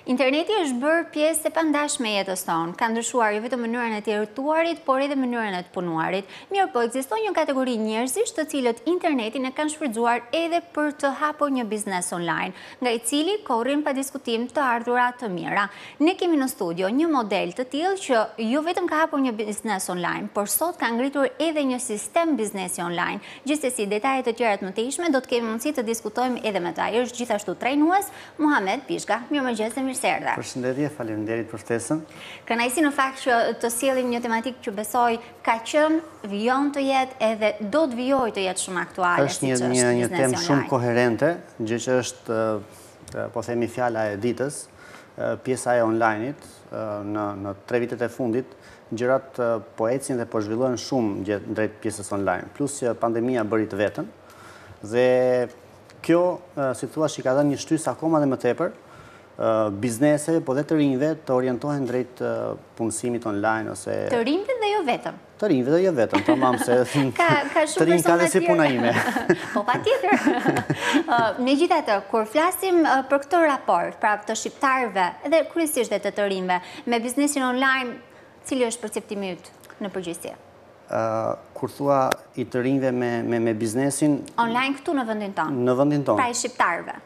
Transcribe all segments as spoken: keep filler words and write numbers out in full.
Interneti është bërë pjesë e pandashme e jetës tonë. Ka ndryshuar jo vetëm mënyrën e të rrituarit, por edhe mënyrën e të punuarit. Mirë po, ekziston një kategori njerëzish të cilët internetin e kanë shfrytzuar edhe për të hapur një biznes online, nga i cili korrin pa diskutim të ardhura të mira. Ne kemi në studio një model të tillë që jo vetëm ka hapur një biznes online, por sot ka ngritur edhe një sistem biznesi online. Gjithsesi, detajet të tjera të mëtejshme do të kemi mundësi të diskutojmë edhe me ta. Ai është gjithashtu trajnues Muhamet Pishka. Mirëmëngjes dhe mirëserdhje. Përshëndetje, faleminderit për ftesën. Kënaqësi në fakt që të sjellim një tematikë që besoj ka qenë, vijon të jetë edhe do të vijojë të jetë shumë aktuale. Është një një një temë shumë koherente, gjë që është po themi fjala e ditës, pjesa e online-it në në tre vitet e fundit, gjërat po ecin dhe po zhvillohen shumë drejt pjesës online, plus që pandemia bëri të vetën dhe kjo, si thua, që ka dhënë një shtys akoma dhe më tepër biznese, po dhe të rinjve të orientohen drejt punësimit online ose... Të rinjve dhe jo vetëm. Të rinjve dhe jo vetëm, të mamë se të rinjë ka dhe si puna ime. Po pa tjetër. Megjithatë, kur flasim për këtë raport, pra të shqiptarëve, edhe kryesisht dhe të të rinjve, me biznesin online, cili është perceptimi yt në përgjithësi? Kur thua i të rinjve me biznesin... Online këtu në vendin tonë. Në vendin tonë. Pra i shqiptarëve.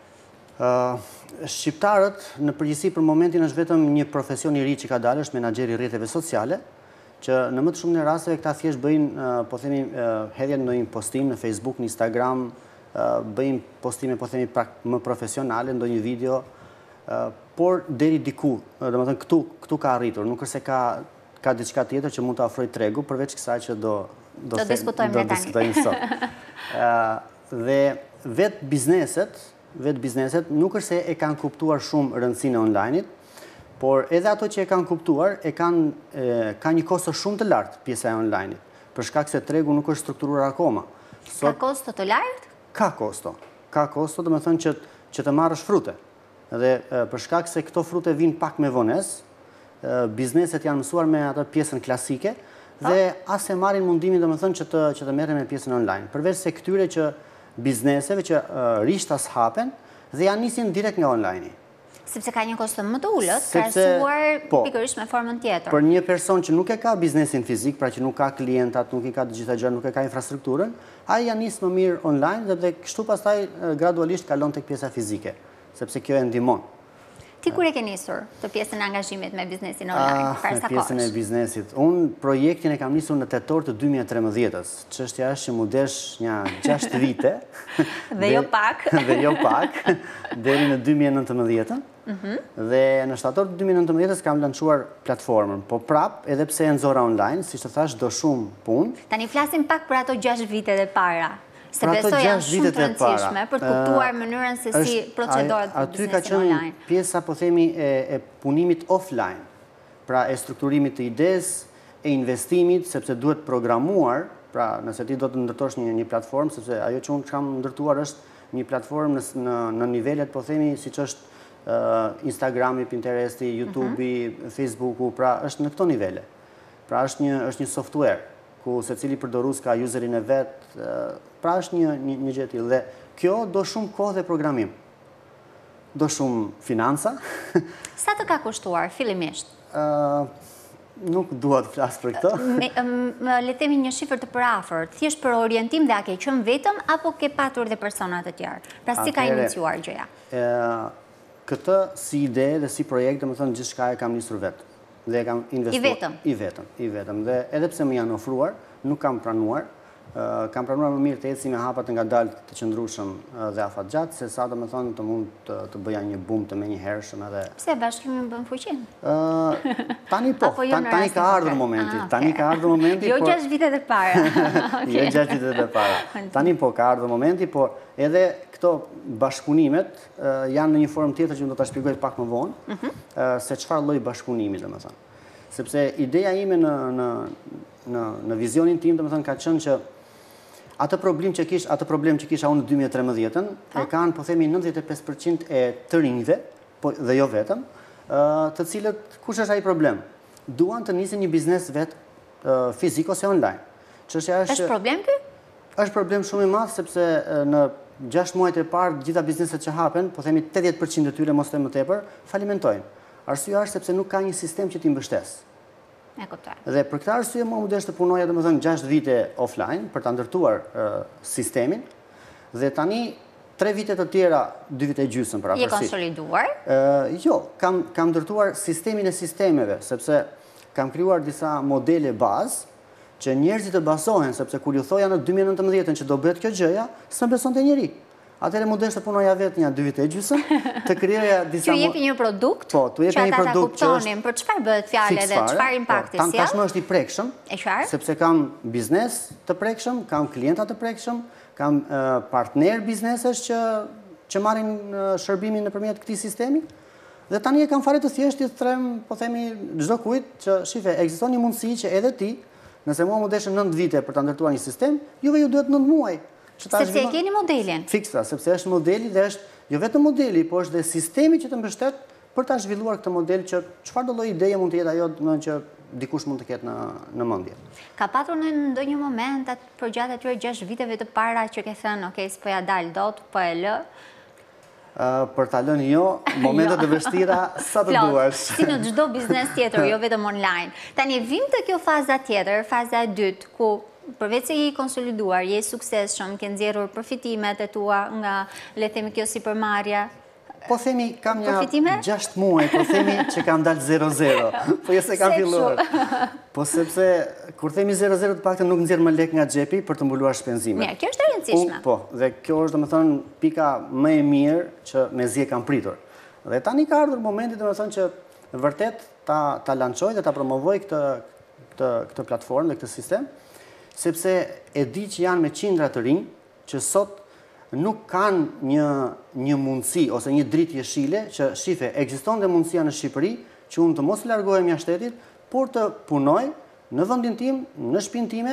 Shqiptarët, në përgjithësi për momentin është vetëm një profesion i ri që ka dalë, është menaxheri i rrjeteve sociale, që në më të shumën e rasteve këta thjesht bëjnë, po themi, hedhjen në një postim në Facebook, në Instagram, bëjnë postime, po themi, më profesionale, ndonjë video, por deri diku, domethënë këtu, këtu ka arritur, nuk është se ka ka diçka tjetër që mund të ofrojë tregu, përveç kësaj që do do diskutojmë ne tani. sot. Dhe vetë bizneset vetë bizneset nuk është se e kanë kuptuar shumë rëndësinë e online-it, por edhe ato që e kanë kuptuar, e kanë ka një kosto shumë të lartë pjesa e online-it, për shkak se tregu nuk është strukturuar akoma. Ka kosto të lartë? Ka kosto. Ka kosto, do të thënë që që të marrësh frute. Dhe për shkak se këto frute vinë pak me vonesë, bizneset janë mësuar me atë pjesën klasike dhe as e marrin mundimin, do të thënë, që të që të merren me pjesën online. Përveç se këtyre që bizneseve që rishtas hapen dhe janë nisin direkt nga online-i. Sepse ka një kosto më të ullët, krahasuar pikërisht me formën tjetër. Për një person që nuk e ka biznesin fizik, pra që nuk ka klientat, nuk i ka të gjitha gjërat, nuk e ka infrastrukturën, ai janë nis më mirë online dhe kështu pastaj gradualisht kalon tek pjesa fizike, sepse kjo e ndihmon. Ti kur e ke nisur të pjesën e angazhimit me biznesin online? Me pjesën e biznesit. Unë projektin e kam nisur në tetor të dy mijë e tretëdhjetë. Çështja është që mu desh një gjashtë vite. Dhe jo pak. Dhe jo pak. Deri në dy mijë e nëntëmbëdhjetë. Dhe në shtator të dy mijë e nëntëmbëdhjetës kam lançuar platformën. Po prap, edhe pse e nxora online, siç të thash, do shumë punë. Tani flasim pak për ato gjashtë vite dhe para. Se besoj janë shumë të rëndësishme për të kuptuar mënyrën se si procedohet biznesi online. Aty ka qenë pjesa, po themi, e punimit offline, pra e strukturimit të ides, e investimit, sepse duhet programuar, pra nëse ti do të ndërtosh një platformë, sepse ajo që unë kam ndërtuar është një platformë në nivelet, po themi, si që është Instagrami, Pinteresti, YouTubei, Facebooku, pra është në këto nivele. Pra është një software, ku se cili përdorus ka userin e vetë, pra është një gjë e tillë. Dhe kjo do shumë kohë dhe programim. Do shumë financa. Sa të ka kushtuar, fillimisht? Nuk dua të flas për këtë. Le të themi një shifër të përafërt, thjesht për orientim dhe a ke qenë vetëm, apo ke patur dhe persona të tjerë? Pra si ka iniciuar gjëja? Këtë si ide dhe si projekt, domethënë gjithçka e kam nisur vetë. Dhe kam investuar. I vetëm? I vetëm, i vetëm. Dhe edhe pse më janë ofruar, nuk kam pranuar. Kam pranuar më mirë të eci me hapat nga dalë të qëndrueshëm dhe afatgjatë, se sa do me thonë të mund të bëja një bum të menjëhershëm edhe... Pse bashkëpunimi bën fuqin? Tani po, tani ka ardhur momenti. Tani ka ardhur momenti, jo gjashtë vitet e para. Jo gjashtë vitet e para. Tani po, ka ardhur momenti, por edhe këto bashkëpunimet janë në një formë tjetër që më do ta shpjegoj pak më vonë, se çfarë lloj bashkëpunimi, domethënë. Sepse ideja ime në në në në vizionin tim, domethënë, ka qenë që atë problem që kish, atë problem që kisha unë në dy mijë e tretëdhjetën, e kanë, po themi, nëntëdhjetë e pesë përqind e të rinjve, po dhe jo vetëm, të cilët kush është ai problem? Duan të nisin një biznes vetë fizik ose online. Çështja është Është problem ky? Është problem shumë i madh sepse në gjashtë muajt e parë, gjitha bizneset që hapen, po themi tetëdhjetë përqind e tyre, mos të më tepër, falimentojnë. Arsyeja është sepse nuk ka një sistem që t'i mbështes. E kuptoj. Dhe për këtë arsye mua më desh të punoja domethënë gjashtë vite offline për ta ndërtuar uh, sistemin dhe tani tre vite të tjera, dy vite e gjysmë për Je afërsi. konsoliduar? Uh, jo, kam kam ndërtuar sistemin e sistemeve, sepse kam krijuar disa modele bazë që njerëzit të bazohen, sepse kur ju thoja në dy mijë e nëntëmbëdhjetë që do bëhet kjo gjëja, s'më besonte njeri. Atëherë më desh të punoja vetë një dy vite e gjysmë, të krijoja disa. Ju jepi një produkt? Po, tu jepi një produkt që është për çfarë bëhet fjalë dhe çfarë impakti sjell? Tan tashmë është i prekshëm. E qartë? Sepse kam biznes të prekshëm, kam klienta të prekshëm, kam uh, partner biznesesh që që marrin uh, shërbimin nëpërmjet këtij sistemi. Dhe tani e kam fare të thjeshtë të them, po themi çdo kujt që shife, ekziston një mundësi që edhe ti, nëse mua më deshën nëntë vite për ta ndërtuar një sistem, juve ju duhet nëntë muaj. Sepse e keni modelin. Fiksa, sepse është modeli dhe është jo vetëm modeli, po është dhe sistemi që të mbështet për ta zhvilluar këtë model që çfarë do lloj ideje mund të jetë ajo domethënë që dikush mund të ketë në në mendje. Ka patur në ndonjë moment atë përgjatë atyre gjashtë viteve të para që ke thënë, "Ok, s'po ja dal dot, po e lë"? Uh, për ta lënë jo, momentet e vështira sa të duash. Si në çdo biznes tjetër, jo vetëm online. Tani vim të kjo faza tjetër, faza e dytë, ku përveç se je i konsoliduar, je i suksesshëm, ke nxjerrur përfitimet e tua nga, le të themi, kjo sipërmarrja. Po themi kam një gjashtë muaj, po themi që kam dalë zero zero. Po jo se kam filluar. Po sepse kur themi zero zero të paktën nuk nxjerr më lek nga xhepi për të mbuluar shpenzimet. Mirë, kjo është e rëndësishme. Po, dhe kjo është domethënë pika më e mirë që mezi e kam pritur. Dhe tani ka ardhur momenti domethënë që vërtet ta ta lançoj dhe ta promovoj këtë këtë këtë platformë dhe këtë sistem, sepse e di që janë me qindra të rinj që sot nuk kanë një, një mundësi ose një dritë jeshile që shife, ekziston dhe mundësia në Shqipëri që unë të mos largohem jashtë shtetit, por të punoj në vendin tim, në shtëpinë time,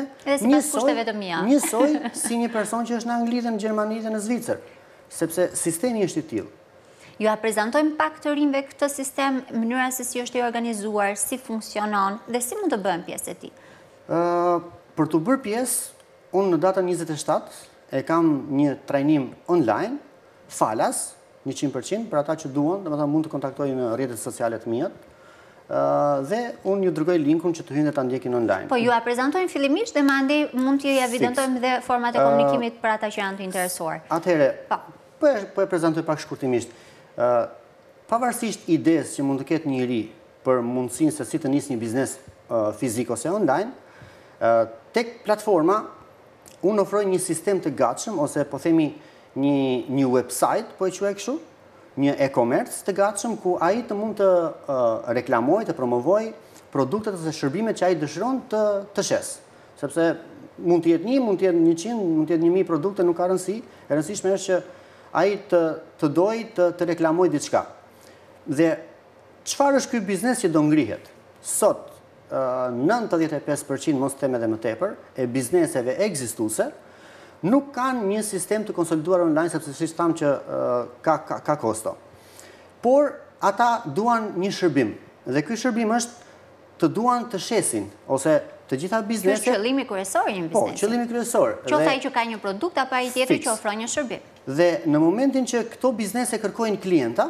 njësoj si një person që është në Angli dhe në Gjermani dhe në Zvicër, sepse sistemi është i tillë. Ju a prezantojmë pak të rinjve këtë sistem, mënyra se si është i organizuar, si funksionon dhe si mund të bëhen pjesë e tij? Uh, për të bërë pjesë, unë në datën njëzet e shtatë e kam një trajnim online, falas, njëqind përqind, për ata që duan, domethënë mund të kontaktojnë në rrjetet sociale të mia, uh, dhe unë ju dërgoj linkun që të hyjnë dhe ta ndjekin online. Po ju a prezantojmë fillimisht dhe mandej mund t'ju evidentojmë dhe format e komunikimit për ata që janë të interesuar. Atëherë, po e, po e prezantoj pak shkurtimisht. Uh, pavarësisht idesë që mund të ketë njëri për mundësinë se si të nisë një biznes uh, fizik ose online, uh, tek platforma unë ofroj një sistem të gatshëm, ose po themi një, një website, po e quaj kështu, një e-commerce të gatshëm, ku ai të mund të uh, reklamoj, të promovoj produktet ose shërbimet që ai dëshiron të, të shes. Sepse mund të jetë një, mund të jetë njëqind, mund të jetë një mijë produkte, nuk ka rëndësi. E rëndësishme është që ai të, të doj të, të reklamoj diçka. Dhe çfarë është ky biznes që do ngrihet? Sot, nëntëdhjetë e pesë përqind mos them edhe më tepër e bizneseve ekzistuese nuk kanë një sistem të konsoliduar online, sepse siç tham që uh, ka, ka, ka kosto. Por ata duan një shërbim dhe ky shërbim është të duan të shesin ose të gjitha bizneset. Ky është qëllimi kryesor i një biznesi. Po, qëllimi kryesor. Qoftë ai që ka një produkt apo ai tjetër që ofron një shërbim. Dhe në momentin që këto biznese kërkojnë klienta,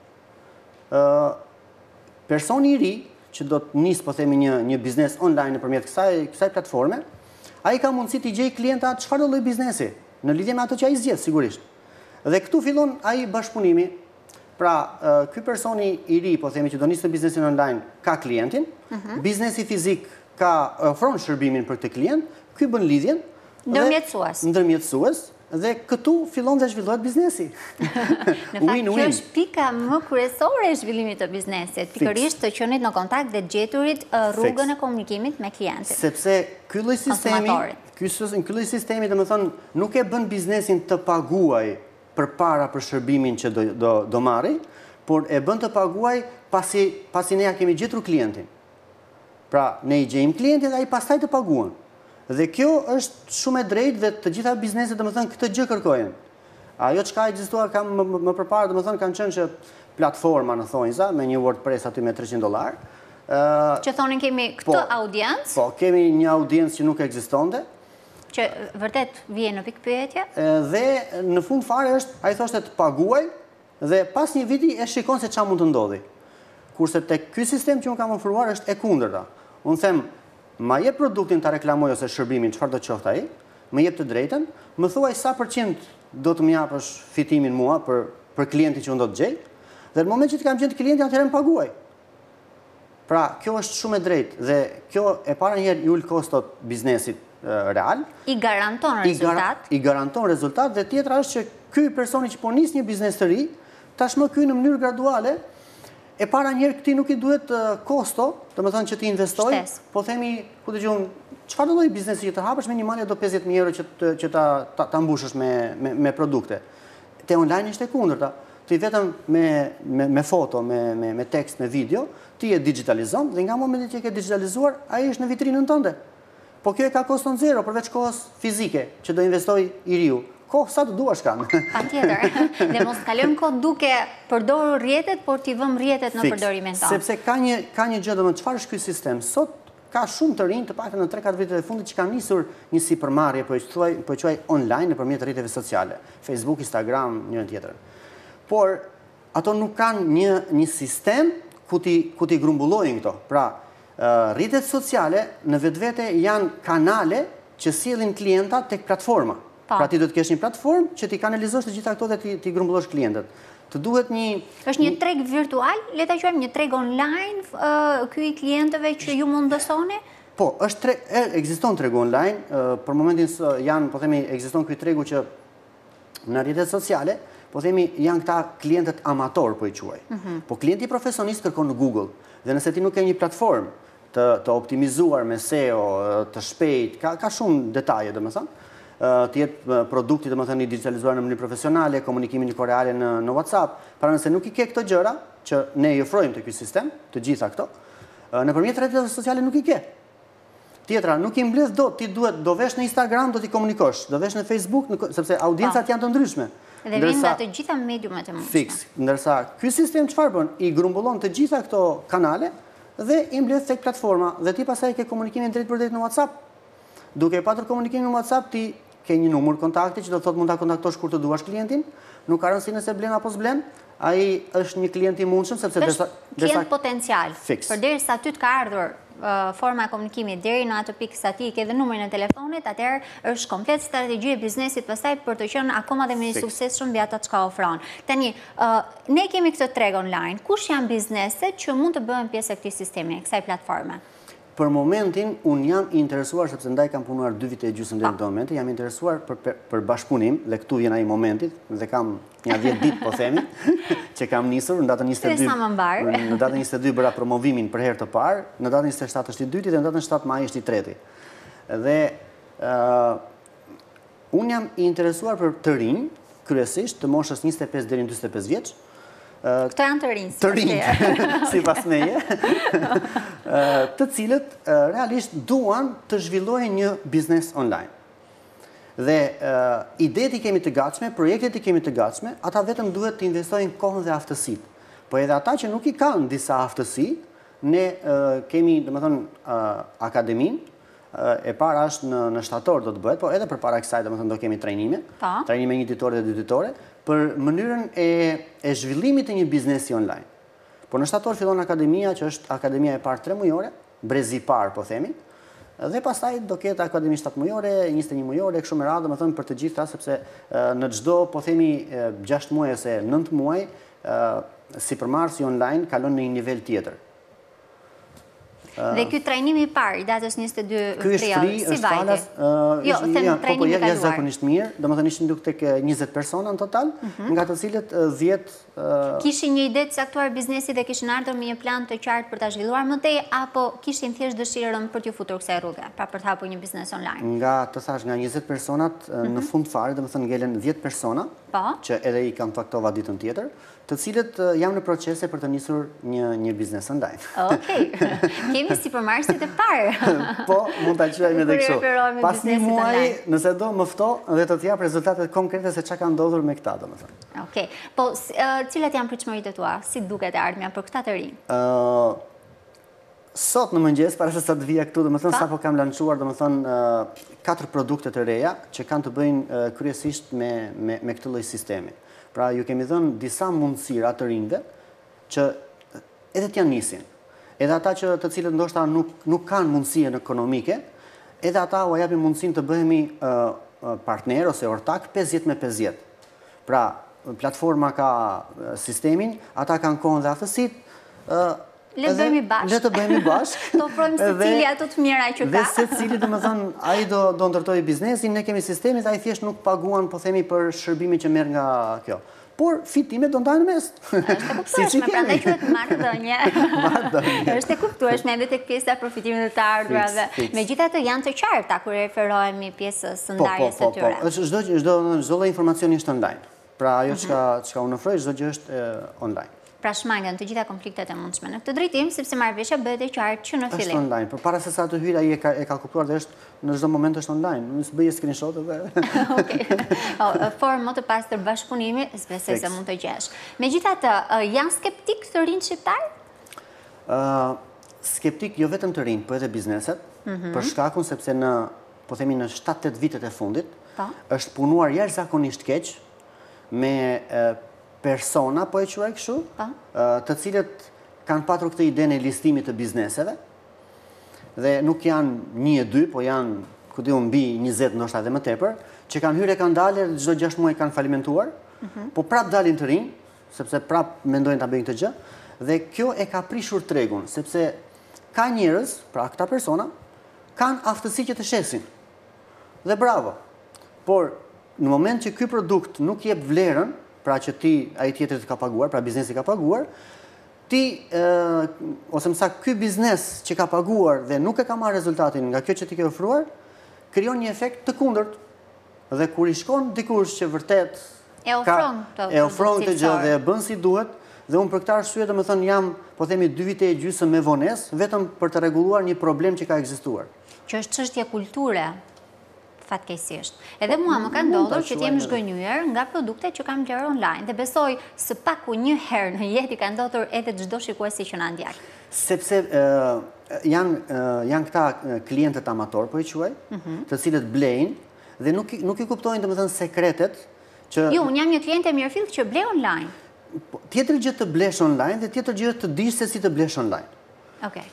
uh, personi i ri që do të nisë, po themi, një, një biznes online nëpërmjet kësaj, kësaj platforme, ai ka mundësi të gjejë klienta çfarë do lloj biznesi, në lidhje me ato që ai zgjedh sigurisht. Dhe këtu fillon ai bashkëpunimi. Pra, uh, ky personi i ri, po themi, që do nisë në biznesin online, ka klientin, uh-huh. Biznesi fizik ka ofron shërbimin për këtë klient, ky bën lidhjen, ndërmjetësues. Ndërmjetësues. Dhe këtu fillon dhe zhvillohet biznesi. Në fakt, kjo është pika më kryesore e zhvillimit të biznesit, pikërisht të qenit në kontakt dhe gjeturit rrugën e komunikimit me klientin. Sepse ky lloj sistemi, ky lloj sistemi, domethënë, nuk e bën biznesin të paguaj përpara për shërbimin që do do, do marrë, por e bën të paguaj pasi pasi ne ja kemi gjetur klientin. Pra, ne i gjejmë klientin dhe ai pastaj të paguan. Dhe kjo është shumë e drejtë dhe të gjitha bizneset domethënë këtë gjë kërkojnë. Ajo çka ekzistuar kam më, më përpara domethënë kanë qenë që platforma në thonjza me një WordPress aty me treqind dollar. Ë që thonin kemi këtë po, audiencë? Po, kemi një audiencë që nuk ekzistonte. Që vërtet vije në pikë pyetje? Dhe në fund fare është, ai thoshte të paguaj dhe pas një viti e shikon se çfarë mund të ndodhi. Kurse tek ky sistem që unë kam ofruar është e kundërta. Unë them, ma jep produktin ta reklamoj ose shërbimin, çfarë do qoftë ai, më jep të drejtën, më thuaj sa përqind do të më japësh fitimin mua për për klientin që unë do të gjej, dhe në moment që të kam gjetë klientin, atëherë më paguaj. Pra, kjo është shumë e drejtë dhe kjo e para njëherë i ul kostot biznesit real. I garanton rezultat. I garanton rezultat dhe tjetra është që ky personi që po nis një biznes të ri, tashmë ky në mënyrë graduale, e para njëherë këti nuk i duhet kosto, do të thënë që ti investoj, po themi, ku dëgjojmë, çfarë do lloj biznesi që të hapësh me një malje do pesëdhjetë mijë euro që të që ta ta, ta mbushësh me, me me produkte. Te online është e kundërta. Ti vetëm me me me foto, me me me tekst, me video, ti e digitalizon dhe nga momenti që e ke digitalizuar, ai është në vitrinën tënde. Po kjo e ka koston zero përveç kohës fizike që do investoj i riu. Kohë sa të duash kanë. Patjetër. Dhe mos kalojmë kohë duke përdorur rrjetet, por t'i vëmë rrjetet në përdorimin tonë. Sepse ka një ka një gjë, domethënë çfarë është ky sistem? Sot ka shumë të rinj, të paktën në tre katër vitet e fundit që kanë nisur një sipërmarrje, po e thuaj, po e quaj online nëpërmjet rrjeteve sociale, Facebook, Instagram, njërin tjetrën. Por ato nuk kanë një një sistem ku ti ku ti grumbullojnë këto. Pra, rrjetet sociale në vetvete janë kanale që sjellin klienta tek platforma. Pra ti do të kesh një platformë që ti kanalizosh të gjitha këto dhe ti ti grumbullosh klientët. Të duhet një është një treg virtual, le ta quajmë një treg online, ky i klientëve që ju mundësoni? Po, është tre, ekziston tregu online, për momentin janë, po themi, ekziston ky tregu që në rrjetet sociale, po themi, janë këta klientët amator, po i quaj. Po klienti profesionist kërkon në Google, dhe nëse ti nuk ke një platformë të, të optimizuar me S E O, të shpejt, ka, ka shumë detaje, domethënë, të jetë produkti dhe më thënë i digitalizuar në mënyrë profesionale, komunikimin një koreale në, në WhatsApp, para nëse nuk i ke këto gjëra, që ne i ofrojmë të ky sistem, të gjitha këto, nëpërmjet rrjeteve sociale nuk i ke. Tjetra, nuk i mbledh dot, ti duhet, do vesh në Instagram, do t'i komunikosh, do vesh në Facebook, në, sepse audiencat janë të ndryshme. Dhe vinë nga të gjitha mediumet e mundshme. Fix, ndërsa ky sistem çfarë bën? I grumbullon të gjitha këto kanale dhe i mbledh tek platforma dhe ti pastaj ke komunikimin drejt për drejt në WhatsApp. Duke patur komunikimin në WhatsApp, ti ke një numër kontakti që do të thotë mund ta kontaktosh kur të duash klientin, nuk ka rëndësi nëse blen apo s'blen, ai është një klient i mundshëm sepse derisa klient potencial. Fix. Përderisa ty të ka ardhur uh, forma e komunikimit deri në atë pikë sa ti ke dhe numrin e telefonit, atëherë është komplet strategji e biznesit pastaj për të qenë akoma dhe më i suksesshëm mbi ata çka ofron. Tani, uh, ne kemi këtë treg online. Kush janë bizneset që mund të bëhen pjesë e këtij sistemi, kësaj platforme? Për momentin, unë jam i interesuar, sepse ndaj kam punuar dy vite e gjysmë deri në këtë moment, jam interesuar për, për, për bashkëpunim, dhe këtu vjen ai momentit, dhe kam një dhjetë ditë, po themi, që kam nisur, në datën njëzet e dy, në datën njëzet e dy bëra promovimin për herë të parë, në datën njëzet e shtatë është i dyti, dhe në datën shtatë maj është i treti. Dhe uh, unë jam i interesuar për të rinj, kryesisht të moshës njëzet e pesë deri në dyzet e pesë vjeç. Këto janë të rinj, të rinj, si pas meje, të cilët realisht duan të zhvillojnë një biznes online. Dhe idetë i kemi të gatshme, projektet i kemi të gatshme, ata vetëm duhet të investojnë kohën dhe aftësit. Po edhe ata që nuk i kanë disa aftësi, ne kemi, dhe më thonë, akademin, e para është në, në shtator do të bëhet, po edhe për para kësaj, dhe më thonë, do kemi trajnime, trajnime një ditore dhe dy ditore, për mënyrën e, e zhvillimit të një biznesi online. Por në shtator fillon akademia, që është akademia e parë tre mujore, brezi parë, po themi, dhe pastaj do ketë akademi shtatë mujore, njëzet e një mujore, kështu me radhë, më thënë për të gjitha, sepse në çdo, po themi, gjashtë muaj ose nëntë muaj, sipërmarrësi online kalon në një nivel tjetër. Dhe ky trajnim i parë, i datës njëzet e dy prill, si vajte? Jo, them trajnim i kaluar. Po jashtëzakonisht mirë, domethënë ishin duk tek njëzet persona në total, nga të cilët dhjetë kishin një ide të caktuar biznesi dhe kishin ardhur me një plan të qartë për ta zhvilluar më tej, apo kishin thjesht dëshirën për t'ju futur kësaj rruge, pra për të hapur një biznes online? Nga të thash, nga njëzet personat në fund fare, domethënë ngelen dhjetë persona, që edhe i kontaktova ditën tjetër, të cilët jam në procese për të nisur një, një biznes online. Okej, kemi sipërmarrësit e parë. Po, mund ta quajmë edhe kështu. Pas një muaji, nëse do më fto dhe të t'jap rezultatet konkrete se çka ka ndodhur me këta, domethënë. Okej, po cilat janë pritshmëritë tua? Si duket e ardhmja për këta të rinj? Ë Sot në mëngjes, para se sa të vija këtu, dhe më thënë, sa po kam lançuar, dhe më thënë, katër produkte të reja që kanë të bëjnë kryesisht me, me, me këtë lloj sistemi. Pra, ju kemi dhënë disa mundësira të rinjve që edhe t'janë nisin. Edhe ata që të cilët ndoshta nuk, nuk kanë mundësien ekonomike, edhe ata u japin mundësin të bëhemi uh, partner ose ortak pesëdhjetë me pesëdhjetë. Pra, platforma ka sistemin, ata kanë kohën dhe aftësitë, uh, Le të bëhemi bashkë. Le të bëhemi bashkë. Të ofrojmë se cili ato të mira që ka. Dhe se cili dhe më thënë, a i do, do ndërtojë biznesin, ne kemi sistemit, a i thjesht nuk paguan, po themi, për shërbimin që merr nga kjo. Por fitimet do ndajnë mes. Është e kuptueshme, prandaj quhet marrëdhënie. Marrëdhënie. Është e kuptueshme edhe tek pjesa e përfitimit të ardhurave. Megjithatë janë të qarta kur referohemi pjesës së ndarjes së tyre. Po, po, po. Çdo çdo çdo lloj informacioni është online. Pra ajo çka çka unë ofroj, çdo gjë është online. Pra shmangen të gjitha konfliktet e mundshme në këtë drejtim, sepse marrëveshja bëhet e qartë që në fillim. Është online, por para se sa të hyjë ai e ka e ka kuptuar dhe është në çdo moment është online. Nuk bëj screenshot edhe. Okej. Formë më të pastër bashkëpunimi, besoj se mund të gjesh. Megjithatë, janë skeptik të rinj shqiptar? Ë, skeptik jo vetëm të rinj, por edhe bizneset, për shkakun sepse në, po themi në shtatë tetë vitet e fundit, është punuar jashtëzakonisht keq me persona, po e quaj kështu, të cilët kanë patur këtë idenë e listimit të bizneseve, dhe nuk janë një e dy, po janë, ku di unë, mbi njëzet ndoshta edhe më tepër, që kanë hyrë e kanë dalë, çdo gjashtë muaj kanë falimentuar, po prap dalin të rinj, sepse prap mendojnë ta bëjnë këtë gjë, dhe kjo e ka prishur tregun, sepse ka njerëz, pra këta persona, kanë aftësi që të shesin. Dhe bravo. Por në moment që ky produkt nuk jep vlerën, pra që ti, ai tjetër të ka paguar, pra biznesi ka paguar, ti, ose mësa ky biznes që ka paguar dhe nuk e ka marrë rezultatin nga kjo që ti ke ofruar, krijon një efekt të kundërt. Dhe kur i shkon dikush që vërtet e ofron ka, e ofron këtë gjë dhe e bën si duhet, dhe unë për këtë arsye do të thënë jam, po themi dy vite e gjysmë me vonesë, vetëm për të rregulluar një problem që ka ekzistuar. Që është çështje kulture. Fatkeqësisht. Edhe mua më ka ndodhur që t'jem zhgënjur nga produkte që kam bler online dhe besoj së paku një herë në jetë i ka ndodhur edhe çdo shikuesi që na ndjek. Sepse janë janë këta klientët amator, po i quaj, të cilët blejnë dhe nuk nuk i kuptojnë domethënë sekretet që Jo, unë jam një klient e mirëfill që ble online. Tjetër gjë të blesh online dhe tjetër gjë të dish se si të blesh online. Okej.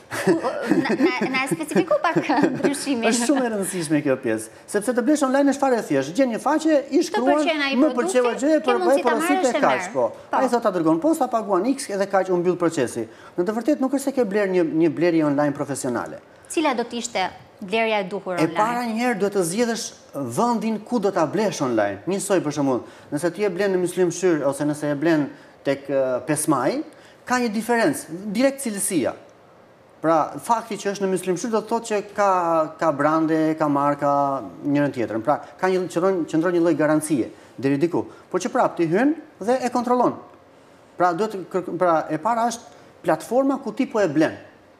Na specifiko pak ndryshimin. Është shumë e rëndësishme kjo pjesë, sepse të blesh online është fare e thjeshtë. Gjen një faqe, i shkruan, më pëlqeu gjë, për bëj porositë e kaq, po. Ai thotë ta dërgon posta, paguan X edhe kaq u mbyll procesi. Në të vërtetë nuk është se ke bler një një blerje online profesionale. Cila do të ishte blerja e duhur online? E para njëherë duhet të zgjedhësh vendin ku do ta blesh online. Njësoj për shembull, nëse ti e blen në Myslimshyr ose nëse e blen tek Pesmaj, ka një diferencë, direkt cilësia. Pra, fakti që është në Myslimshyr do të thotë që ka ka brande, ka marka njërin tjetrën. Pra, ka një qëndron një lloj garancie deri diku. Por që prap ti hyn dhe e kontrollon. Pra, duhet pra e para është platforma ku ti po e blen.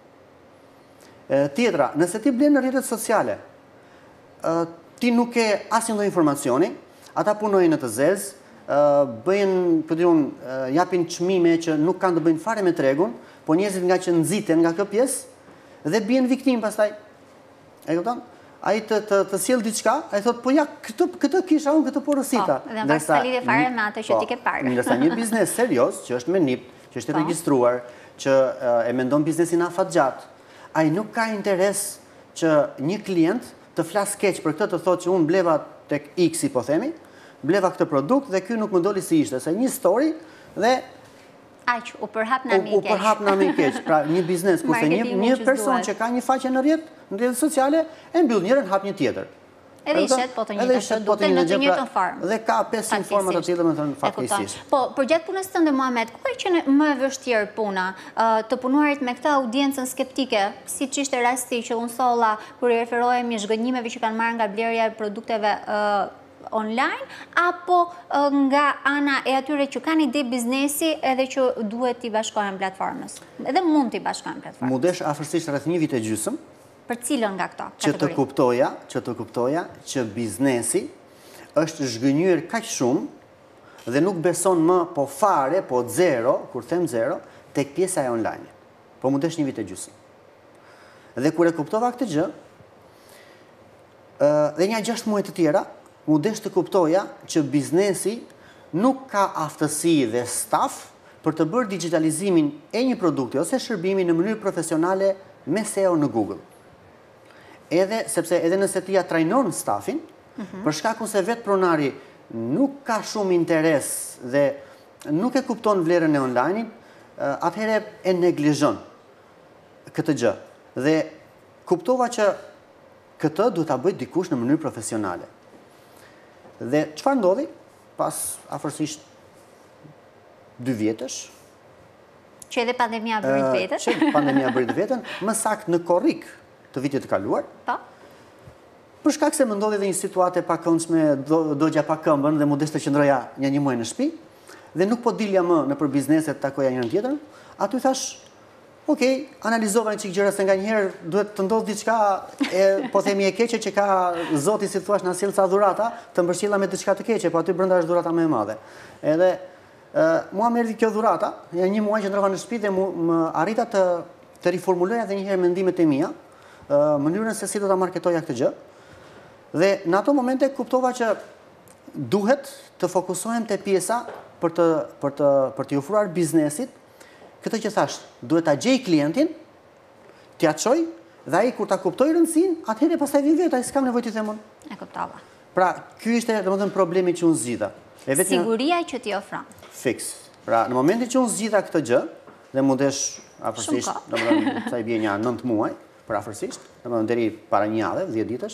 E, tjetra, nëse ti blen në rrjetet sociale, e, ti nuk ke asnjë lloj informacioni, ata punojnë në të zezë, bëjnë, po diun, japin çmime që nuk kanë të bëjnë fare me tregun, po njerëzit nga që nxiten nga kjo pjesë dhe bien viktim pastaj. E kupton? Ai të të, të sjell diçka, ai thotë po ja këtë këtë kisha unë këtë porosita. Po, dhe ndërsa lidhje fare me atë që ti ke parë. Ndërsa një biznes serioz që është me N I P, që është i regjistruar, që e mendon biznesin afatgjat, ai nuk ka interes që një klient të flas keq për këtë, të thotë që unë bleva tek X, po themi, bleva këtë produkt dhe ky nuk më doli si ishte, se një story dhe aq u përhap na mi keq. U përhap na mi keq. Pra një biznes kurse një një person që ka një faqe në rrjet, në rrjetet sociale, e mbyll njërin, hap një tjetër. Edhe ishet po të njëjtën produkte në të njëjtën formë. Dhe ka pesë forma të tjera, më thënë fatkeqësisht. Po, për gjatë punës tënde Muhamet, ku ka qenë më e vështirë puna të punuarit me këtë audiencën skeptike, siç ishte rasti që unë solla kur i referohemi zhgënjimeve që kanë marrë nga blerja e produkteve online, apo nga ana e atyre që kanë ide biznesi edhe që duhet t'i bashkohen platformës. Edhe mund t'i bashkohen platformës. Mudesh afërsisht rreth një vit e gjysmë. Për cilën nga këto kategori? Që të kuptoja, që të kuptoja që biznesi është zhgënjur kaq shumë dhe nuk beson më po fare, po zero, kur them zero, tek pjesa e online. Po mudesh një vit e gjysmë. Dhe kur e kuptova këtë gjë, dhe një gjashtë muaj të tjera, mu desh të kuptoja që biznesi nuk ka aftësi dhe staf për të bërë digitalizimin e një produkti ose shërbimi në mënyrë profesionale me S E O në Google. Edhe, sepse edhe nëse ti ja trajnon stafin, për shkakun se vetë pronari nuk ka shumë interes dhe nuk e kupton vlerën e online, atëhere e neglizhon këtë gjë. Dhe kuptova që këtë duhet ta bëj dikush në mënyrë profesionale. Dhe çfarë ndodhi? Pas afërsisht dy vjetësh, që edhe pandemia bëri të vetën. Që pandemia bëri të vetën, më saktë në korrik të vitit të kaluar. Po. Për shkak se më ndodhi edhe një situatë e pakëndshme, dogja pa këmbën dhe mu desh të qëndroja një një muaj në shtëpi, dhe nuk po dilja më në për bizneset takoja njërën tjetër, aty thash, ok, analizova një qikë gjëra se nga njëherë duhet të ndodhë diçka, e, po themi e keqe që ka zoti si thuash në asil ca dhurata, të mbërshilla me diçka të keqe, po aty brenda është dhurata më e madhe. Edhe uh, mua më erdhi kjo dhurata, ja një muaj që ndrova në shtëpi dhe mu, më arrita të, të riformuloja edhe një herë mendimet e mia, uh, mënyrën se si do ta marketoja këtë gjë. Dhe në ato momente kuptova që duhet të fokusohem te pjesa për të për të për të ofruar biznesit këtë që thash, duhet ta gjej klientin, t'ia çoj dhe ai kur ta kuptoj rëndësinë, atëherë pastaj vi vetë, ai s'kam nevojë të them unë. E kuptova. Pra, ky ishte domethënë problemi që unë zgjidha. E vetëm siguria që ti ofron. Fix. Pra, në momentin që unë zgjidha këtë gjë dhe mu desh afërsisht, domethënë sa i bie një nëntë muaj, për afërsisht, domethënë deri para një javë, dhjetë ditësh,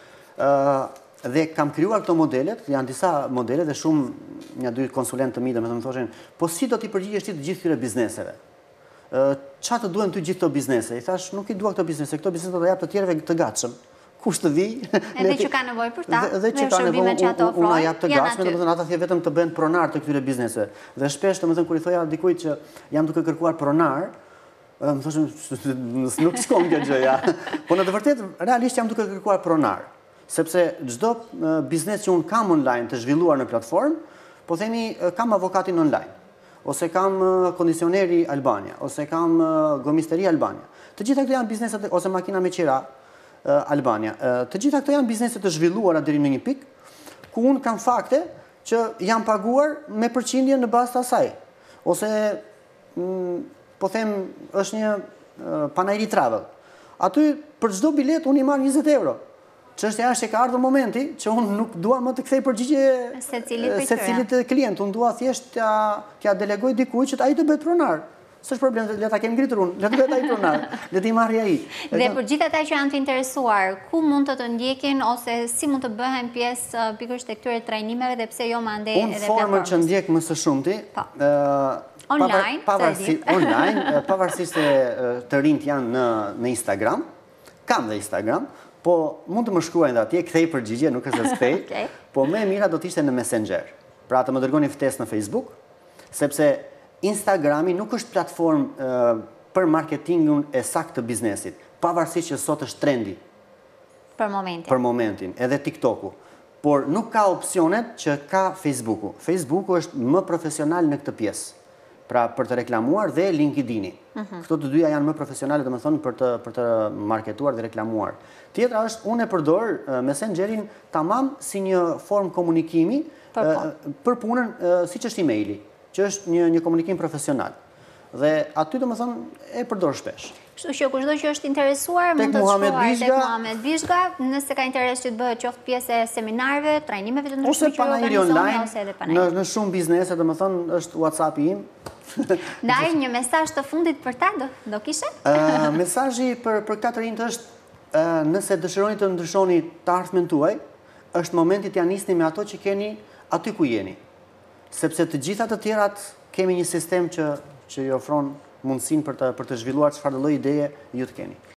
ë dhe kam krijuar këto modelet, janë disa modele dhe shumë një dy konsulentë të mi domethënë më thoshin, po si do t'i përgjigjesh ti të gjithë këtyre bizneseve? Ë çfarë të duhen ty gjithë këto biznese? I thash, nuk i dua këto biznese, këto biznese do të jap të tjerëve të gatshëm. Kush të vi? Edhe që ka nevojë për ta. Dhe që ka nevojë, unë jap të gatshme, domethënë ata thjesht vetëm të bëhen pronar të këtyre bizneseve. Dhe shpesh domethënë kur i thoja dikujt që jam duke kërkuar pronar, më thoshin nuk s'kam kjo gjë ja. Po në të vërtetë realisht jam duke kërkuar pronar. Sepse çdo biznes që unë kam online të zhvilluar në platformë, po themi kam avokatin online, ose kam kondicioneri Albania, ose kam gomisteri Albania. Të gjitha këto janë bizneset, ose makina me qira Albania. Të gjitha këto janë bizneset të zhvilluara deri në një pikë, ku unë kam fakte që jam paguar me përqindje në bazë të asaj. Ose, po them, është një Panayri Travel. Aty, për çdo bilet, unë i marr njëzet euro. Çështja është që ka ardhur momenti që unë nuk dua më të kthej përgjigje secilit klient, unë dua thjesht t'ia delegoj dikujt që ai të bëhet pronar. S'është problem, le ta kem ngritur unë, le të bëhet ai pronar, le t'i marrë ai. Dhe për gjithë ata që janë të interesuar, ku mund të të ndjekin ose si mund të bëhen pjesë pikërisht të këtyre trajnimeve dhe pse jo mandej edhe platformës? Unë formën që ndjek më së shumti, online, online, pavarësisht se të rinjt janë në Instagram, kam dhe Instagram. Po mund të më shkruajnë dhe atje, kthej përgjigje, nuk është se s'kthej, po më e mira do t'ishte në Messenger. Pra të më dërgoni ftesë në Facebook, sepse Instagrami nuk është platformë për marketingun e saktë të biznesit, pavarësisht që sot është trendi. Për momentin. Për momentin, edhe TikToku. Por nuk ka opsionet që ka Facebooku. Facebooku është më profesional në këtë pjesë. Pra për të reklamuar dhe LinkedIn-i. Këto të dyja janë më profesionale dhe më thonë për të, për të marketuar dhe reklamuar. Tjetra është, unë e përdor Messengerin tamam si një formë komunikimi për, për punën si që është e-maili, që është një, një komunikim profesional. Dhe aty dhe më thonë e përdor shpesh. Kështu që kushdo që është interesuar, mund të shkruaj tek Muhamet Bishga, nëse ka interes që të bëhet qoftë pjesë e seminarëve, trajnimeve të ndryshme që organizoni ose edhe Panayri. Në, në shumë biznese, dhe më thonë, është WhatsApp-i im. Ndaj një mesazh të fundit për ta do, do kishe? Uh, mesazhi për për katër rinjt është uh, nëse dëshironi të ndryshoni të ardhmen tuaj, është momenti t'ia nisni me ato që keni aty ku jeni. Sepse të gjitha të tjerat kemi një sistem që që ju ofron mundësinë për të për të zhvilluar çfarëdo lloj ideje ju të keni.